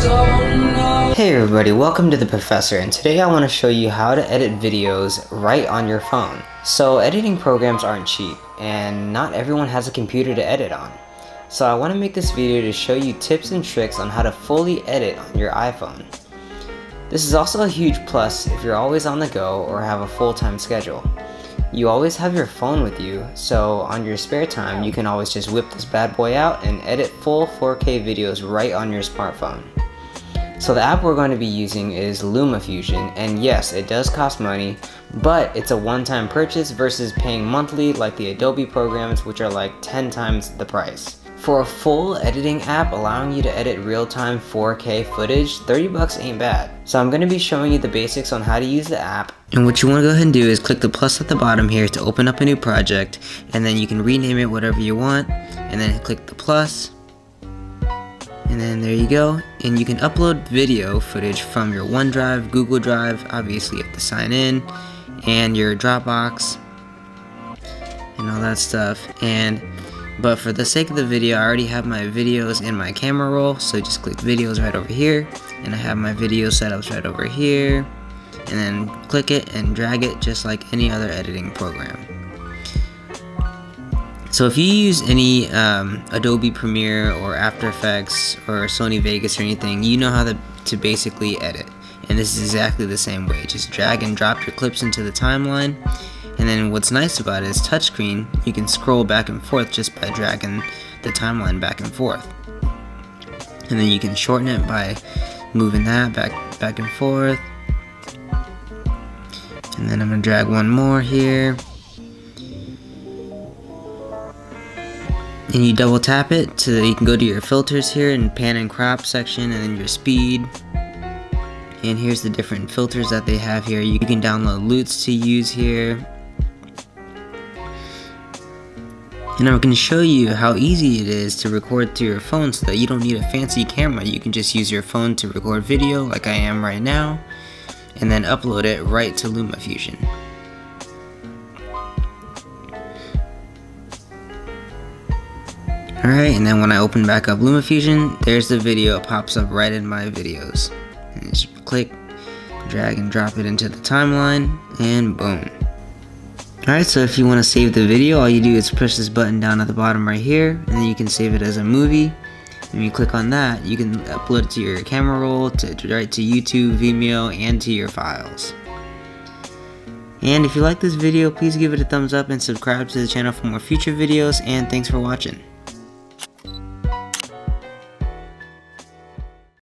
Hey everybody, welcome to the Professor, and today I want to show you how to edit videos right on your phone. So editing programs aren't cheap, and not everyone has a computer to edit on. So I want to make this video to show you tips and tricks on how to fully edit on your iPhone. This is also a huge plus if you're always on the go or have a full-time schedule. You always have your phone with you, so on your spare time you can always just whip this bad boy out and edit full 4K videos right on your smartphone. So the app we're going to be using is LumaFusion, and yes, it does cost money, but it's a one-time purchase versus paying monthly like the Adobe programs, which are like 10 times the price. For a full editing app allowing you to edit real-time 4K footage, 30 bucks ain't bad. So I'm going to be showing you the basics on how to use the app. And what you want to go ahead and do is click the plus at the bottom here to open up a new project, and then you can rename it whatever you want, and then click the plus. And then there you go, and you can upload video footage from your OneDrive, Google Drive, obviously you have to sign in, and your Dropbox, and all that stuff. But for the sake of the video, I already have my videos in my camera roll, so just click videos right over here, and I have my video setups right over here, and then click it and drag it just like any other editing program. So if you use any Adobe Premiere or After Effects or Sony Vegas or anything, you know how to basically edit. And this is exactly the same way. Just drag and drop your clips into the timeline. And then what's nice about it is touchscreen. You can scroll back and forth just by dragging the timeline back and forth. And then you can shorten it by moving that back and forth. And then I'm going to drag one more here. And you double tap it so that you can go to your filters here and pan and crop section, and then your speed. And here's the different filters that they have here. You can download loots to use here. And I'm going to show you how easy it is to record through your phone so that you don't need a fancy camera. You can just use your phone to record video like I am right now, and then upload it right to LumaFusion. Alright, and then when I open back up LumaFusion, there's the video. It pops up right in my videos. And just click, drag and drop it into the timeline, and boom. Alright, so if you want to save the video, all you do is push this button down at the bottom right here, and then you can save it as a movie. And when you click on that, you can upload it to your camera roll, right to YouTube, Vimeo, and to your files. And if you like this video, please give it a thumbs up and subscribe to the channel for more future videos, and thanks for watching.